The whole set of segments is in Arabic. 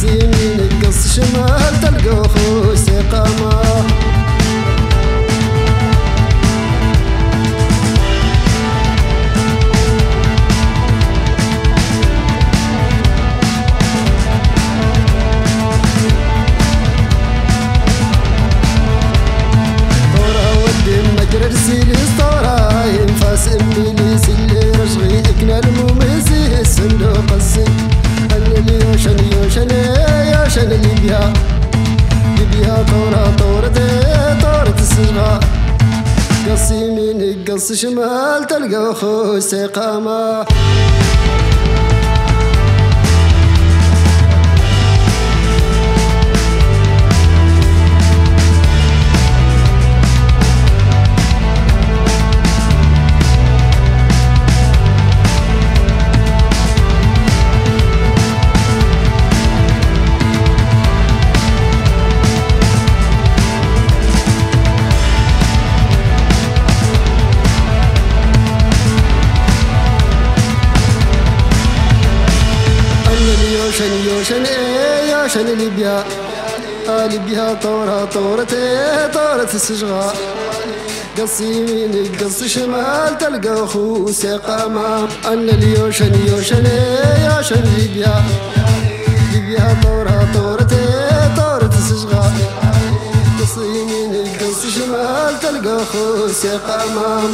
يمين قص شمال تلقى خو استقامة رسيلي سطورة ينفاس اميلي سلي رجغي اكنا المميزي الصندوق السن اللي يوشن يوشن ليبيا طورة السجغة قص يمين قص شمال تلقى خو استقامة يوشن ليبيا طورة السجغة قص يمين قص شمال تلقى خو استقامة أن اليوشن ليبيا طورة السجغة قص يمين قص شمال تلقى خو استقامة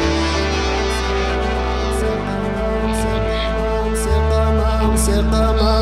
استقامة